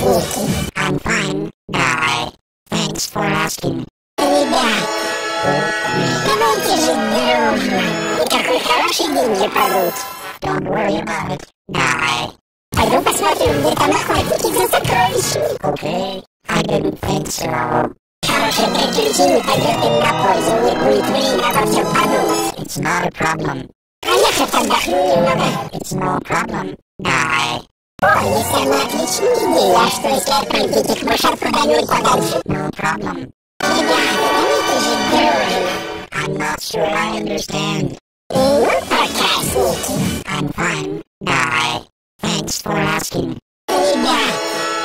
Никки? I'm fine. Bye. Thanks for asking. Ребят, давайте жить дружно, и какой хороший день для подруг. Don't worry about it. Bye. Пойду посмотрю, где там охотники за сокровищами. Okay. I didn't think so. Хорошее приключение пойдет им на пользу, не будет времени обо всем подумать. It's not a problem. А я хоть отдохну немного. It's no problem. Bye. О, есть одна отличная идея, а что если отправить этих мышат куда-нибудь подальше? No problem. Ребята, давайте жить дружно. I'm not sure I understand. Ну, прокрасники. I'm fine. Bye. Thanks for asking. Ребят,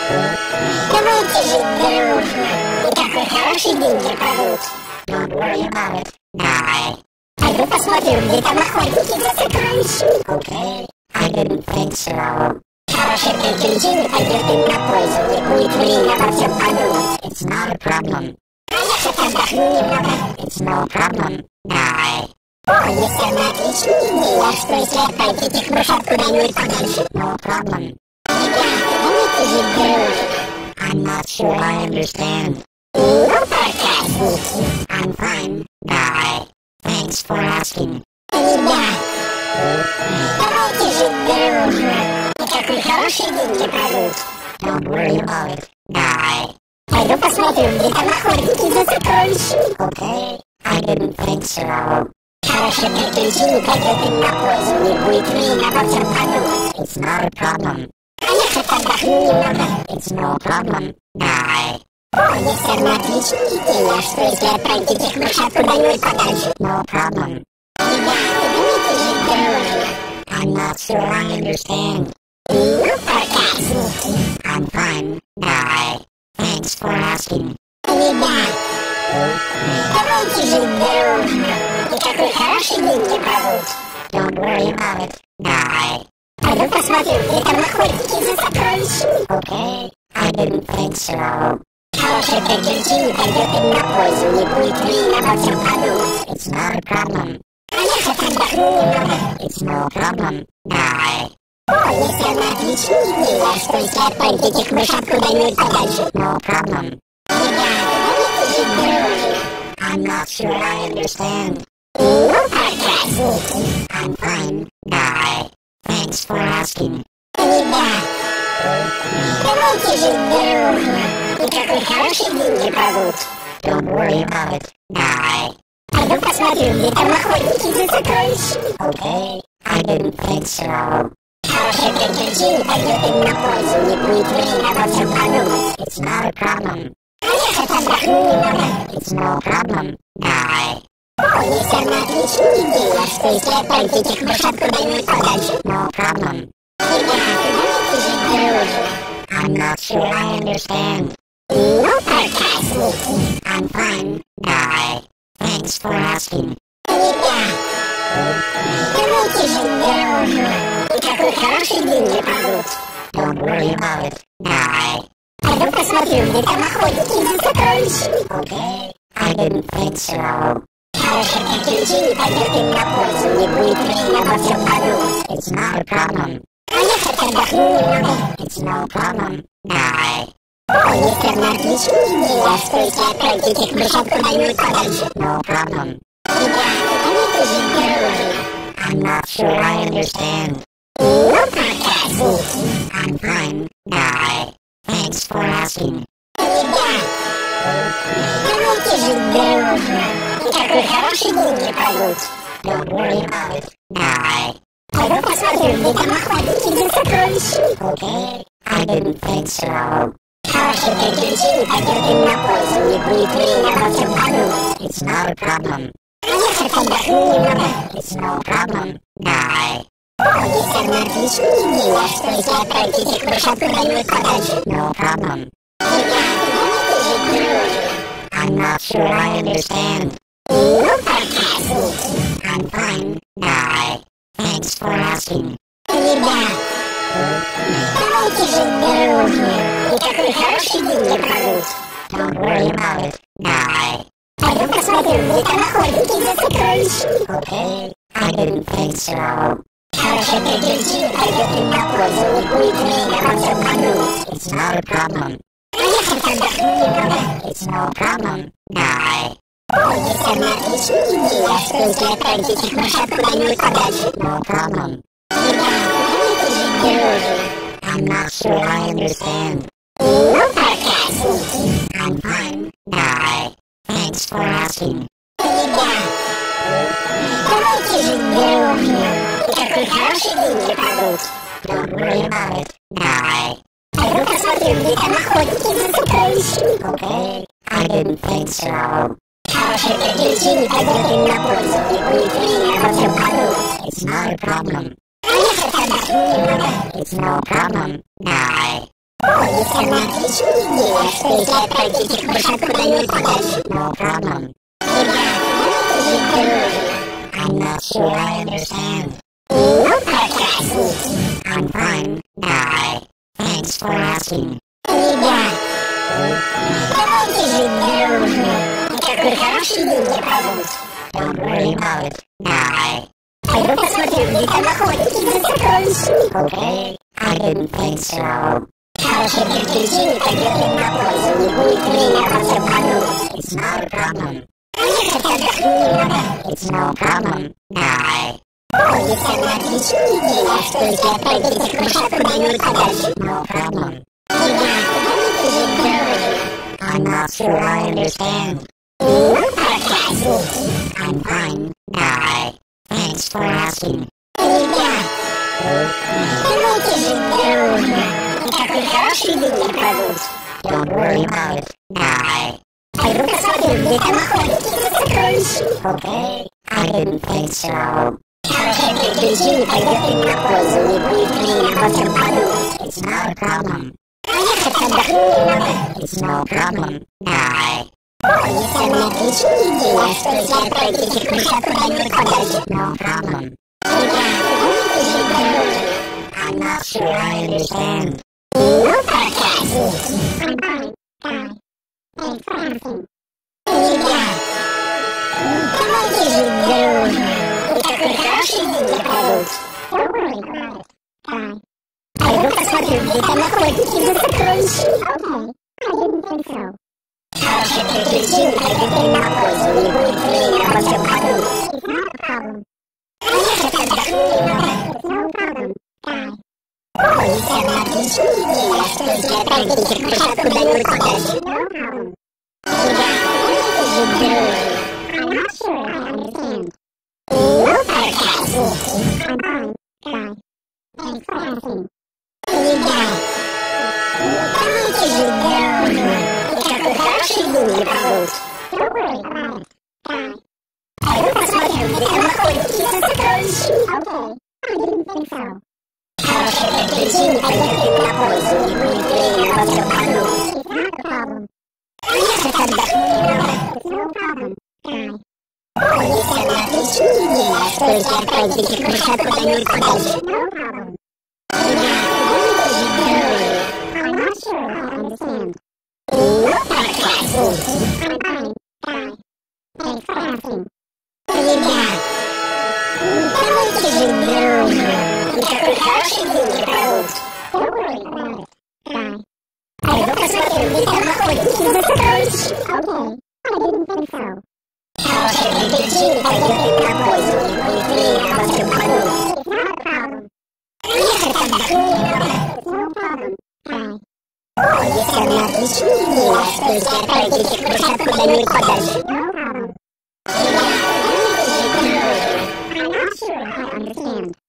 давайте жить дружно, и какой хороший день для подруг. Don't worry about it. Bye. Пойду посмотрю, где там охотники за сокровищами. Okay. I didn't think so. Хорошее приключение пойдет им на пользу, не будет времени обо всем подумать. It's not a problem. А я хоть отдохну немного. It's no problem. Bye. О, есть одна отличная идея, а что если отправить этих мышат куда-нибудь подальше? No problem. Ребята, давайте жить дружно. I'm not sure I understand. Ну, прокрасники. I'm fine. Bye. Thanks for asking. Ребят, давайте жить дружно, и какой хороший день для подруг. Don't worry about it. Bye. Пойду посмотрю, где там охотники за сокровищами. Okay. I didn't think so. Хорошее приключение пойдет им на пользу, не будет времени обо всем подумать. It's not a problem. А я хоть отдохну немного. It's no problem. Bye. О, есть одна отличная идея, а что если отправить этих мышат куда-нибудь подальше? No problem. Ребята, давайте жить дружно. I'm not sure I understand. Ну, прокрасники. I'm fine. Bye. Thanks for asking. Ребят, давайте жить дружно, и какой хороший день для подруг. Don't worry about it. Bye. Пойду посмотрю, где там охотники за сокровищами. Okay. I didn't think so. Хорошее приключение пойдет им на пользу, не будет времени обо всем подумать. It's not a problem. А я хоть отдохну немного. It's no problem. Bye. О, есть одна отличная идея, а что если отправить этих мышат куда-нибудь подальше? No problem. Ребята, давайте жить дружно. I'm not sure I understand. Ну, прокрасники. I'm fine. Bye. Thanks for asking. Ребят, давайте жить дружно, и какой хороший день для подруг. Don't worry about it. Bye. Пойду посмотрю, где там охотники за сокровищами. Okay. I didn't think so. Хорошее приключение пойдет им на пользу, не будет времени обо всем подумать. It's not a problem. А я хоть отдохну немного. It's no problem. Bye. О, есть одна отличная идея, а что если отправить этих мышат куда-нибудь подальше? No problem. Ребята, давайте жить дружно. I'm not sure I understand. Ну, прокрасники. I'm fine. Bye. Thanks for asking. Ребят, давайте жить дружно, и какой хороший день для подруг. Don't worry about it. Bye. Пойду посмотрю, где там охотники за сокровищами. Okay. I didn't think so. Хорошее приключение пойдет им на пользу, не будет времени обо всем подумать. It's not a problem. А я хоть отдохну немного. It's no problem. Bye. О, есть одна отличная идея, а что если отправить этих мышат куда-нибудь подальше? No problem. Ребята, давайте жить дружно. I'm not sure I understand. Ну, прокрасники. I'm fine. Bye. Thanks for asking. Ребят, давайте жить дружно, и какой хороший день для подруг. Don't worry about it. Bye. Пойду посмотрю, где там охотники за сокровищами. Okay. I didn't think so. Хорошее приключение пойдет им на пользу, не будет времени обо всем подумать. It's not a problem. А я хоть отдохну немного. It's no problem. Bye. О, есть одна отличная идея, а что если отправить этих мышат куда-нибудь подальше? No problem. Ребята, давайте жить дружно. I'm not sure I understand. Ну, прокрасники. I'm fine. Bye. Thanks for asking. Ребят, давайте жить дружно, и какой хороший день для подруг. Don't worry about it. Bye. Пойду посмотрю, где там охотники за сокровищами. Okay. I didn't think so. Хорошее приключение пойдет им на пользу, не будет времени обо всем подумать. It's not a problem. Поехать отдохнем немного. It's no problem. Die. Ой, есть одна отличная идея, что если отправить этих мышат куда-нибудь подальше. No problem. Ребята, давайте жить дружно. I'm not sure I understand. Ну, проказники. I'm fine. Die. Thanks for asking. Ребят, давайте жить дружно. И какой хороший день для прогулки. Don't worry about it. Die. Пойду посмотрю, где там охотники за сокровищами. Okay. I didn't think so. Хорошее приключение пойдет им на пользу, и будет время обо всем подумать. It's not a problem. Поехать отдохнем немного. It's no problem. Die. Ой, есть одна отличная идея, что если отправить этих мышат куда-нибудь подальше. No problem. Ребята, давайте жить дружно. I'm not sure I understand. Ну, проказники. I'm fine. Die. Thanks for asking. Ребят, давайте жить дружно. И какой хороший день для прогулки. Don't worry about it. Die. Пойду посмотрю, где там охотники за сокровищами. Okay. I didn't think so. Хорошее приключение пойдет им на пользу, и будет время обо всем подумать. It's not a problem. Поехать отдохнем немного. It's no problem. Die. Ой, есть одна отличная идея, что если отправить этих мышат куда-нибудь подальше. No problem. Ребята, давайте жить дружно. I'm not sure I understand. Ну, проказники. I'm fine. Die. Thanks for asking. Ребят, давайте жить дружно. И какой хороший день для прогулки. Don't worry about it. Die. Пойду посмотрю, где там охотники за сокровищами. Okay. I didn't think so. Хорошее приключение пойдет им на пользу, и будет время обо всем подумать. It's not a problem. Поехать отдохнем немного. It's no problem. Die. Ой, есть одна отличная идея, что если отправить этих мышат куда-нибудь подальше. No problem. Ребята, давайте жить дружно. I'm not sure I understand. Ну, проказники. I'm fine. Die. Thanks for asking. Ребят, давайте жить дружно. И какой хороший день для прогулки. Don't worry about it. Die. Пойду посмотрю, где там охотники за сокровищами. Okay. I didn't think so. Хорошее приключение пойдет им на пользу, и будет время обо всем подумать. It's not a problem. Поехать отдохнем немного. It's no problem. Die. Ой, есть одна отличная идея, что если отправить этих мышат куда-нибудь подальше. No problem. Ребята, давайте жить дружно. I'm not sure I understand. Ну, проказники. I'm fine. Die. Thanks for asking. Ребят, давайте жить дружно. И какой хороший день для прогулки. Don't worry about it. Die. Пойду посмотрю, где там охотники за сокровищами. Okay. I didn't think so. Хорошее приключение пойдет им на пользу, и будет время обо всем подумать. It's not a problem. Поехать отдохнем немного. It's no problem. Die. Ой, есть одна отличная идея, что если отправить этих мышат куда-нибудь подальше. No problem. Ребята, давайте жить дружно. I'm not sure I understand. Ну, проказники. I'm fine. Die. Thanks for asking. Ребят, давайте жить дружно. И какой хороший день для прогулки. Don't worry about it. Die. Пойду посмотрю, где там охотники за сокровищами. Okay. I didn't think so. Хорошее приключение пойдет им на пользу, и будет время обо всем подумать. It's not a problem. Поехать отдохнем немного. It's no problem. Die. Ой, есть одна отличная идея, что если отправить этих мышат куда-нибудь подальше. No problem. Ребята, давайте жить дружно. I'm not sure I understand.